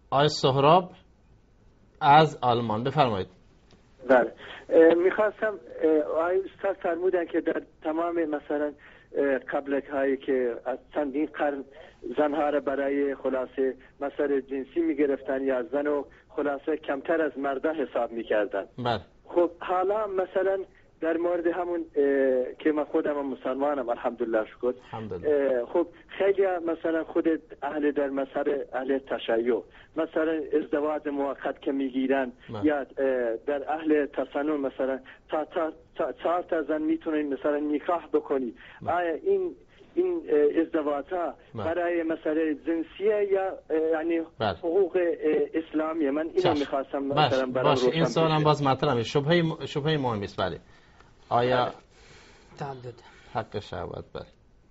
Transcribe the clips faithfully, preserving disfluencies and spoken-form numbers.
آقای سهراب از آلمان، بفرمایید. بله، میخواستم آقای استاد فرمودن که در تمام مثلا قبلک هایی که از چندین قرن زنها را برای خلاصه مسائل جنسی میگرفتن یا زن و خلاصه کمتر از مردا حساب میکردن. بله. خب حالا مثلا در مورد همون که من خودم مسلمانم الحمدلله شکر، خب خیلی مثلا خود اهل در مذهب اهل تشیع مثلا ازدواج موقت که میگیرن یا در اهل تسنن مثلا تا تا تا چهار تا زن میتونین مثلا نکاح بکنی. آیا این این ازدواجها برای مسئله جنسیه یا یعنی بله. حقوق اسلامیه؟ من اینو میخواستم مثلا برام روشن این سوالم باز مطرحه، شبهه شبهه مهمی است. بله. آیا تعدد حق شهوت؟ بله.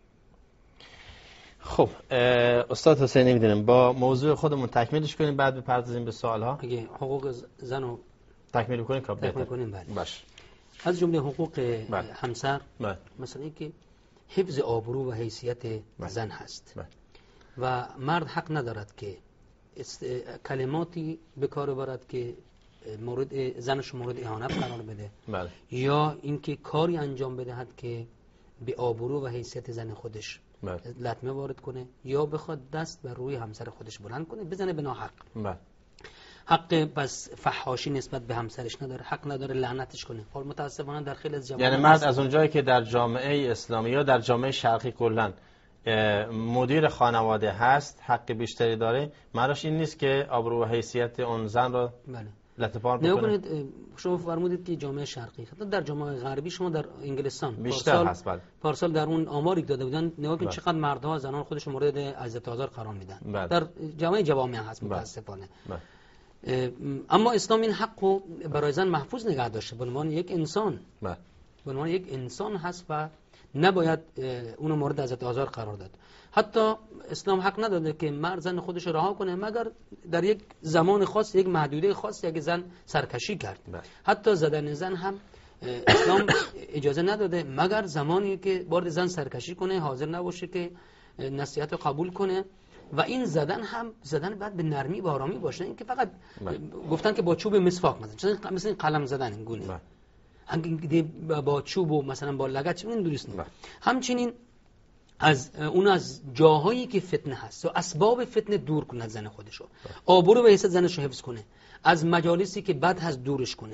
خب استاد حسینی میدونیم با موضوع خودمون تکمیلش کنیم بعد بپردازیم به سوال ها. اگه حقوق زن رو تکمیل کنیم که تکمیل کنیم. بله. باش. از جمله حقوق بله. همسر بله. مثلا اینکه حفظ آبرو و حیثیت بله. زن هست بله. و مرد حق ندارد که است... کلماتی به کار ببرد که مورد زنش مورد اهانت قرار بده. بله. یا اینکه کاری انجام بدهد که به آبرو و حیثیت زن خودش بله. لطمه وارد کنه یا بخواد دست بر روی همسر خودش بلند کنه بزنه به ناحق. بله. حق پس فحاشی نسبت به همسرش نداره، حق نداره لعنتش کنه. حال متاسفانه در خیلی از جوامع یعنی مرد از اونجایی که در جامعه اسلامی یا در جامعه شرقی کلا مدیر خانواده هست حق بیشتری داره، معناش این نیست که آبرو و حیثیت اون زن رو بله لطپار بکنه. نکنید شما فرمودید که جامعه شرقی، حتی در جامعه غربی شما در انگلستان بیشتر پارسال هست. بله. پارسال در اون آماری داده بودن نگاه کنید چقدر مردها زنان خودشون مورد اذیت آزار قرار میدن. بله. در جامعه جوامع هست متاسفانه. بله. اما اسلام این حقو برای زن محفوظ نگه داشته به عنوان یک انسان. بله. به عنوان یک انسان هست و نباید اونو مورد اذیت آزار قرار داد. حتی اسلام حق نداده که مرد زن خودش رو رها کنه مگر در یک زمان خاص، یک محدوده خاص، یک زن سرکشی کرد. بله. حتی زدن زن هم اسلام اجازه نداده مگر زمانی که بار زن سرکشی کنه، حاضر نباشه که نصیحت رو قبول کنه. و این زدن هم زدن بعد به نرمی و آرامی باشه، این که فقط بله. گفتن که با چوب مسواک مثلا مثلا قلم زدن این گونه بله. هم با چوب و مثلا با لگد این درست نیست. همچنین از اون از جاهایی که فتنه هست و اسباب فتنه دور کنه زن خودشو، آبرو و حیثیت زنشو حفظ کنه، از مجالسی که بد هست دورش کنه.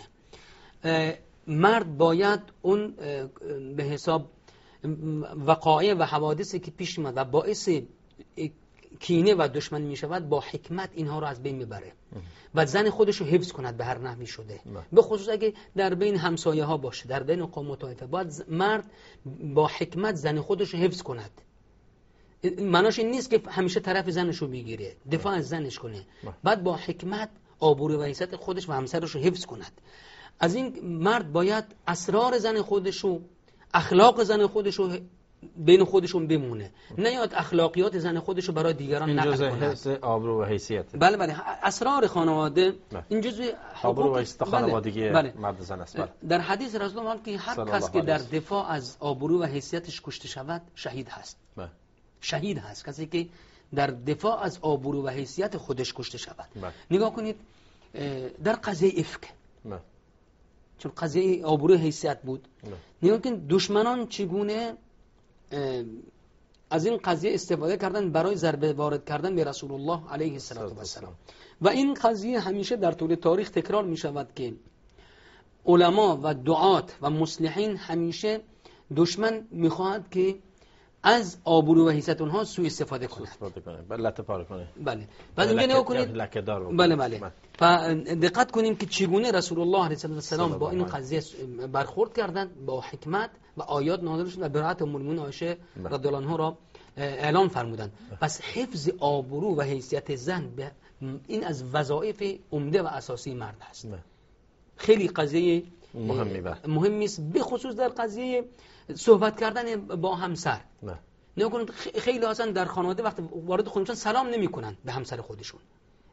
مرد باید اون به حساب وقایع و حوادثی که پیش میاد و باعث کینه و دشمن می شود با حکمت اینها رو از بین میبره و زن خودش رو حفظ کند به هر نحوی شده. به خصوص اگه در بین همسایه ها باشه، در بین قوم و طایفه، باید مرد با حکمت زن خودش رو حفظ کند. معناش این نیست که همیشه طرف زنش رو بگیره، دفاع از زنش کنه. بعد با حکمت آبرو و حیثیت خودش و همسرش رو حفظ کند. از این مرد باید اسرار زن خودش رو، اخلاق زن خودش رو بین خودشون بمونه، نه یاد اخلاقیات زن خودشو برای دیگران نقل کنه. این جزء آبرو و حیثیت. بله بله، اسرار خانواده بله. این جزء آبرو و حیثیت خانوادگی بله. مرد زن است. بله. در حدیث رسول الله که هر کس که در دفاع از آبرو و حیثیتش کشته شود شهید هست. بله. شهید هست کسی که در دفاع از آبرو و حیثیت خودش کشته شود. بله. نگاه کنید در قضیه افک بله. چون قضیه آبرو و حیثیت بود بله. نگاه کنید دشمنان چگونه از این قضیه استفاده کردن برای ضربه وارد کردن به رسول الله علیه السلام. و این قضیه همیشه در طول تاریخ تکرار می شود که علما و دعات و مصلحین همیشه دشمن می خواهد که از آبرو و حیثیت اونها سوء استفاده کنه، استفاده کنه، بله لطپار کنه. بله. بعد اینجا نگاه کنید. بله بله. دقت کنیم که چگونه رسول الله علیه السلام با این قضیه برخورد کردند با حکمت و آیات نازل شد و برات ام المؤمنین عایشه رضی الله عنها را اعلان فرمودند. پس حفظ آبرو و حیثیت زن این از وظایف عمده و اساسی مرد است. خیلی قضیه مهمی مهمی است، به خصوص در قضیه صحبت کردن با همسر. نگاه کنید خیلی هستن در خانواده وقتی وارد خونه‌شون سلام نمی‌کنن به همسر خودشون.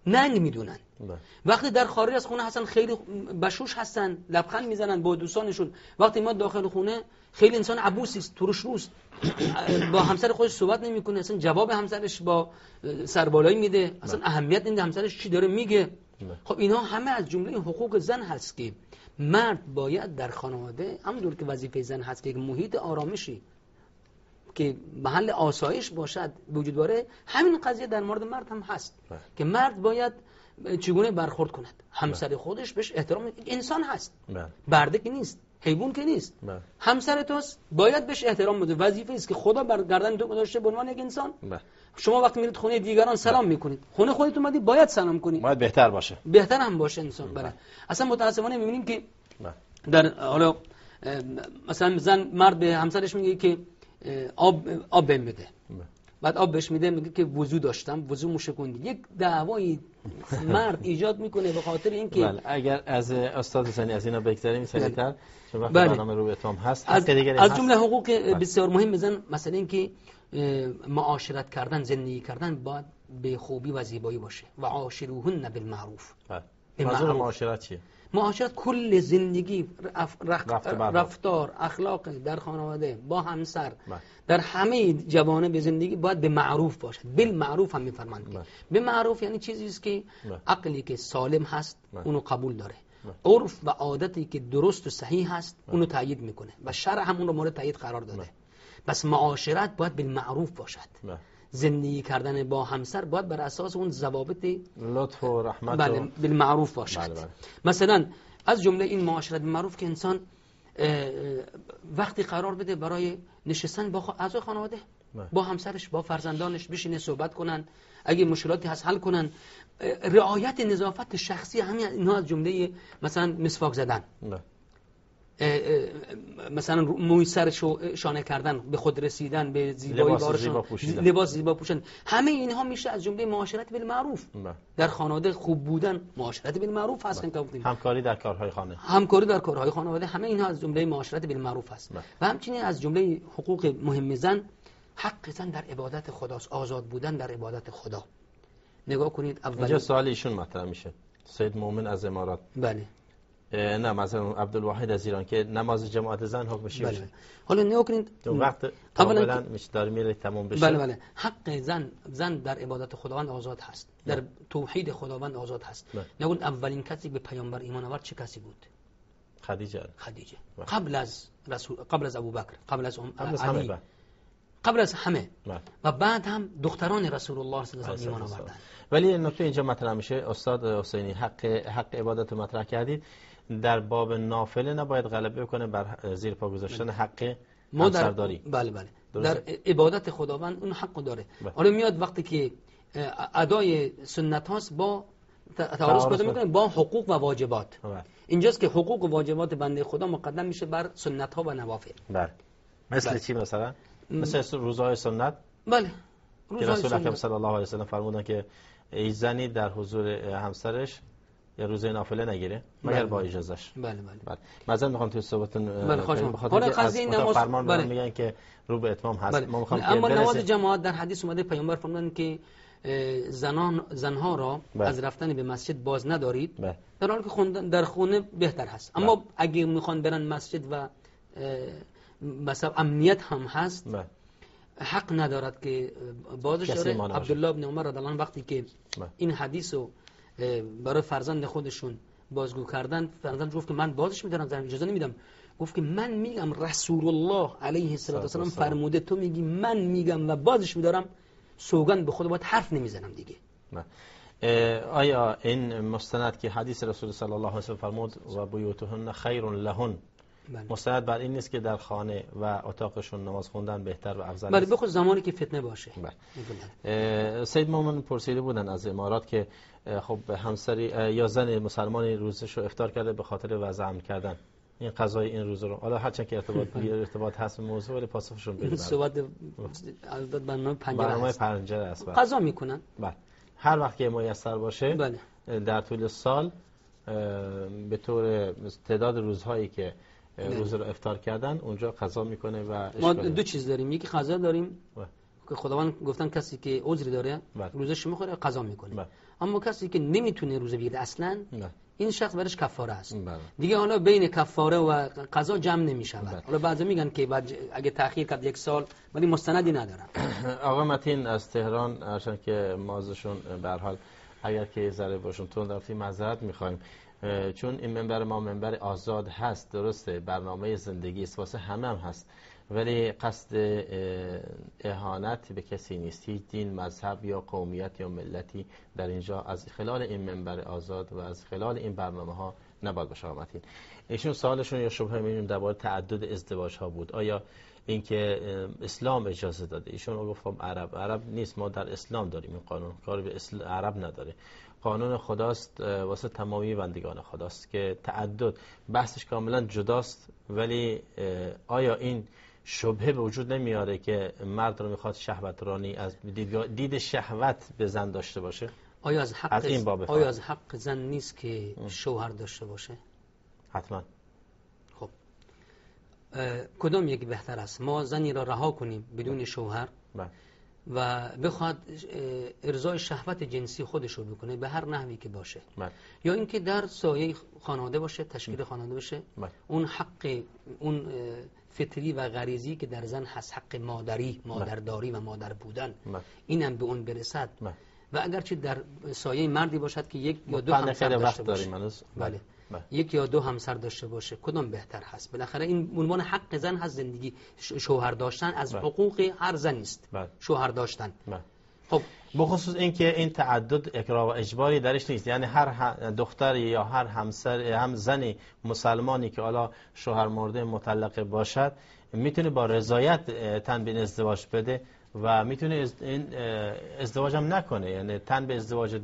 ننگ میدونن. وقتی در خارج از خونه هستن خیلی بشوش هستن، لبخند میزنن با دوستانشون. وقتی ما داخل خونه خیلی انسان عبوسی است، ترش روست، با همسر خودش صحبت نمیکنه، اصلا جواب همسرش با سربالایی میده، اصلا اهمیت نمیده همسرش چی داره میگه. خب اینا همه از جمله حقوق زن هست که مرد باید در خانواده، همونطور که وظیفه زن هست که یک محیط آرامشی که محل آسایش باشد وجود داره، همین قضیه در مورد مرد هم هست بله. که مرد باید چگونه برخورد کند، همسر خودش بهش احترام، انسان هست بله. برده که نیست، حیوان که نیست بله. همسر توست، باید بهش احترام بده، وظیفه است که خدا بر گردن تو گذاشته به عنوان یک انسان بله. شما وقتی میرید خونه دیگران سلام بله. میکنید، خونه خودت اومدی باید سلام کنی، باید بهتر باشه، بهتر هم باشه انسان بله. بله. اصلا متاسفانه میبینیم که بله. در حالا مثلا زن مرد به همسرش میگه که آب آب بهم بده، بعد آب بهش میده میگه که وضو داشتم، وضو مشکوندی. یک دعوای مرد ایجاد میکنه به خاطر اینکه بله. اگر از استاد زنی از اینا بگذریم سریعتر چون وقت بله. برنامه رو به اتمام هست، از, از جمله حقوق بله. بسیار مهم زن مثلا اینکه معاشرت کردن، زندگی کردن باید به خوبی و زیبایی باشه و عاشروهن بالمعروف. منظور معاشرت چیه؟ معاشرت کل زندگی، رفتار، اخلاق در خانواده با همسر بله. در همه جوانب زندگی باید به معروف باشد. بالمعروف هم میفرمایند. بله. به معروف یعنی چیزی است که بله. عقلی که سالم هست بله. اونو قبول داره، بله. عرف و عادتی که درست و صحیح هست بله. اونو تایید میکنه و شرع هم اونو مورد تایید قرار داده. بله. بس معاشرت باید بالمعروف باشد. بله. زندگی کردن با همسر باید بر اساس اون ضوابط لطف و رحمت بله و بالمعروف باشد. بله بله. مثلا از جمله این معاشرت بالمعروف که انسان وقتی قرار بده برای نشستن با اعضای خانواده بله. با همسرش با فرزندانش بشینه صحبت کنن، اگه مشکلاتی هست حل کنن، رعایت نظافت شخصی، همین اینها از جمله مثلا مسواک زدن بله. مثلا موی سرشو شانه کردن، به خود رسیدن، به زیبایی بارشان، لباس زیبا پوشیدن، همه اینها میشه از جمله معاشرت بالمعروف. در خانواده خوب بودن معاشرت بالمعروف هست. همکاری در کارهای خانه، همکاری در کارهای خانواده، همه اینها از جمله معاشرت بالمعروف هست. و همچنین از جمله حقوق مهم زن، حق زن در عبادت خداست، آزاد بودن در عبادت خدا. نگاه کنید اول اینجا سوال ایشون مطرح میشه، سید مومن از امارات. بله. نه مثلا عبدالواحد از ایران که نماز جماعت زن حکمش چیه؟ بله. حالا نگاه کنید وقت کاملا میشه داره میره تمام بشه. بله بله. حق زن زن در عبادت خداوند آزاد هست، در بله. توحید خداوند آزاد هست. نگو اولین کسی به پیامبر ایمان آورد چه کسی بود؟ خدیجه. خدیجه. بله. قبل از رسول، قبل از ابوبکر، قبل از ام قبل از علی، همه قبل از همه بله. و بعد هم دختران رسول الله صلی الله علیه و آله ایمان آوردن. ولی نکته اینجا مطرح میشه، استاد حسینی حق حق عبادت مطرح کردید، در باب نافله نباید غلبه کنه بر زیر پا گذاشتن حق همسرداری. بله بله. در عبادت خداوند اون حق داره. حالا میاد وقتی که ادای سنت هاست با تعارض پیدا میکنه با حقوق و واجبات. بله. اینجاست که حقوق و واجبات بنده خدا مقدم میشه بر سنت ها و نوافل. بله. مثل بله. چی مثلا؟ مثل روزهای سنت؟ بله. که رسول اکرم صلی الله علیه و سلم فرمودن که ای زنی در حضور همسرش یا روزه نافله نگیره مگر بله. با اجازهش. بله بله. بله. مثلا میخوام توی صحبتون بله بخاطر که از نماز فرمان بله. میگن که رو به اتمام هست. بله. ما میخوام اما نماز جماعت در حدیث اومده پیامبر فرمودن که زنان زنها را بله. از رفتن به مسجد باز ندارید بله. در حالی که خوندن در خونه بهتر هست. اما بله. اگه میخوان برن مسجد و مثلا امنیت هم هست بله. حق ندارد که بازش داره. عبدالله بن عمر رضی الله عنه وقتی که بله. این حدیثو برای فرزند خودشون بازگو کردن، فرزند گفت که من بازش میدارم، زن اجازه نمیدم. گفت که من میگم رسول الله علیه السلام فرموده، تو میگی من میگم و بازش میدارم، سوگند به خود باید حرف نمیزنم دیگه. آیا این مستند که حدیث رسول صلی الله علیه و سلم فرمود و بیوتهن خیر لهن بله. مستند بر این نیست که در خانه و اتاقشون نماز خوندن بهتر و افضل است؟ بله، بخصوص زمانی که فتنه باشه. بله. سید مومن پرسیده بودن از امارات که خب همسری یا زن مسلمانی روزش رو افطار کرده به خاطر وضع امن کردن، این قضای این روز رو، حالا هرچند که ارتباط بگیر ارتباط هست به موضوع، ولی پاسخشون بده. صحبت البته برنامه پنجره است. برنامه پنجره است. قضا میکنن. بله. هر وقت که میسر باشه بله. در طول سال به طور تعداد روزهایی که روز رو افطار کردن اونجا قضا میکنه و ما دو چیز داریم، یکی قضا داریم بله. که خداوند گفتن کسی که عذری داره روزش میخوره قضا میکنه بله. اما کسی که نمیتونه روزه بگیره اصلا بله. این شخص برش کفاره است بله. دیگه حالا بین کفاره و قضا جمع نمیشود بله. حالا بعضی میگن که بعد اگه تأخیر کرد یک سال ولی مستندی ندارن. آقا متین از تهران هرچند که مازشون به هر حال اگر که ذره باشون تون رفتی معذرت میخوایم، چون این منبر ما منبر آزاد هست، درسته برنامه زندگی است واسه همه هم هست، ولی قصد اهانت به کسی نیست، هیچ دین، مذهب یا قومیت یا ملتی در اینجا از خلال این منبر آزاد و از خلال این برنامه ها نباید باشه. آمدین ایشون سوالشون یا شبهه می‌بینیم درباره تعدد ازدواج ها بود، آیا اینکه اسلام اجازه داده؟ ایشون رو گفتم عرب عرب نیست، ما در اسلام داریم این قانون، کاری به اسلام عرب نداره، قانون خداست واسه تمامی بندگان خداست که تعدد بحثش کاملا جداست. ولی آیا این شبهه به وجود نمیاره که مرد رو میخواد شهوت رانی از دید شهوت به زن داشته باشه؟ آیا از حق از این باب آیا از حق زن نیست که شوهر داشته باشه؟ حتما. خب کدام یک بهتر است؟ ما زنی را رها کنیم بدون شوهر بله. و بخواد ارضای شهوت جنسی خودش رو بکنه به هر نحوی که باشه بله. یا اینکه در سایه خانواده باشه، تشکیل خانواده باشه بله. اون حق اون فطری و غریزی که در زن هست، حق مادری، مادرداری و مادر بودن بله. اینم به اون برسد بله. و اگرچه در سایه مردی باشد که یک یا دو همسر داشته باشه بله. بله. یک یا دو همسر داشته باشه، کدام بهتر هست؟ بالاخره این عنوان حق زن هست، زندگی شوهر داشتن از بله. حقوق هر زن است بله. شوهر داشتن بله. خب بخصوص اینکه این تعدد اکراه و اجباری درش نیست، یعنی هر دختری یا هر همسر هم زنی مسلمانی که حالا شوهر مرده مطلقه باشد میتونه با رضایت تن به ازدواج بده و میتونه این ازدواج هم نکنه، یعنی تن به ازدواج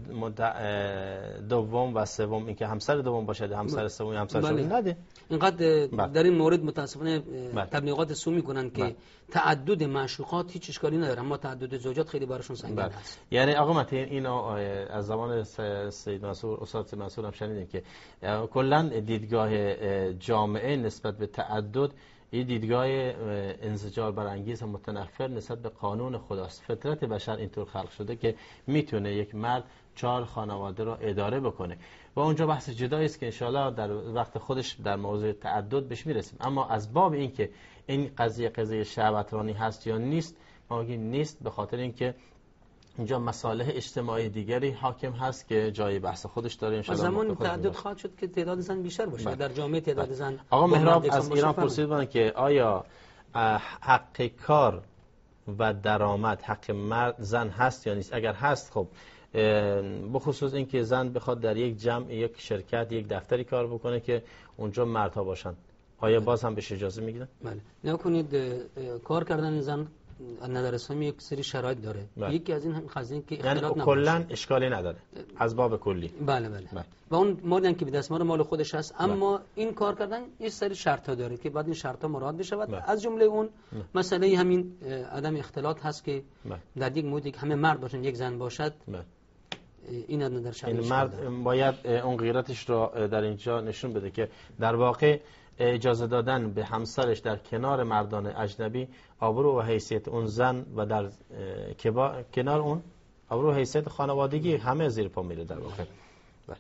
دوم و سوم، اینکه همسر دوم باشه همسر سوم همسر شوم نده. اینقدر در این مورد متاسفانه تبلیغات سو میکنن که بله. تعدد معشوقات هیچ اشکالی نداره، اما تعدد زوجات خیلی براشون سنگین بله. هست. یعنی آقا متین اینو از زمان سید منصور استاد منصور هم شنیدیم که کلا دیدگاه جامعه نسبت به تعدد این دیدگاه انزجار برانگیز و متنفر نسبت به قانون خداست. فطرت بشر اینطور خلق شده که میتونه یک مرد چهار خانواده رو اداره بکنه و اونجا بحث جدایی است که انشاءالله در وقت خودش در موضوع تعدد بهش میرسیم. اما از باب این که این قضیه قضیه شهوترانی هست یا نیست، ما میگیم نیست، به خاطر اینکه اینجا مصالح اجتماعی دیگری حاکم هست که جای بحث خودش داره. ان شاءالله زمان تعدد خواهد شد که تعداد زن بیشتر باشه بله. در جامعه تعداد بله. زن. آقا مهراب از ایران پرسید بودن که آیا حق کار و درآمد حق مرد زن هست یا نیست؟ اگر هست خب بخصوص اینکه زن بخواد در یک جمع، یک شرکت، یک دفتری کار بکنه که اونجا مردها باشن، آیا باز هم بهش اجازه میگیرن؟ بله. نگاه کنید کار کردن زن نظر اسلامی یک سری شرایط داره بله. یکی از این قضیه که اختلاط نباشه، کلا اشکالی نداره از باب کلی بله بله, بله. و اون موردی که به دستمال مال خودش هست، اما بله. این کار کردن یه سری شرط ها داره که بعد این شرط ها مراعات بشه بله. از جمله اون بله. مسئله همین عدم اختلاط هست که بله. در یک موردی که همه مرد باشن یک زن باشد بله. این از نظر شرعی این مرد داره. باید اون غیرتش رو در اینجا نشون بده که در واقع اجازه دادن به همسرش در کنار مردان اجنبی آبرو و حیثیت اون زن و در کنار اون آبرو و حیثیت خانوادگی همه زیر پا میره در واقع بله.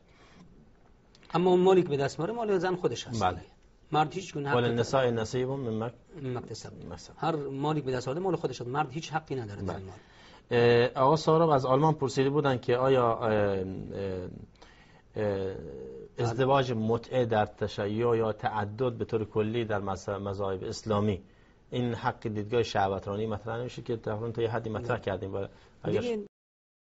اما اون مالی که به دست میاره مال زن خودش هست بله. مرد هیچ گونه حقی نداره. نساء نصیب من مکتسب هر مالی که به دست آورده مال خودش هست، مرد هیچ حقی نداره در مال. آقا سهراب از آلمان پرسیده بودن که آیا اه اه ازدواج متعه در تشیع یا تعدد به طور کلی در مذاهب اسلامی این حق دیدگاه شهوترانی مطرح نمیشه که تقریبا تا یه حدی مطرح کردیم.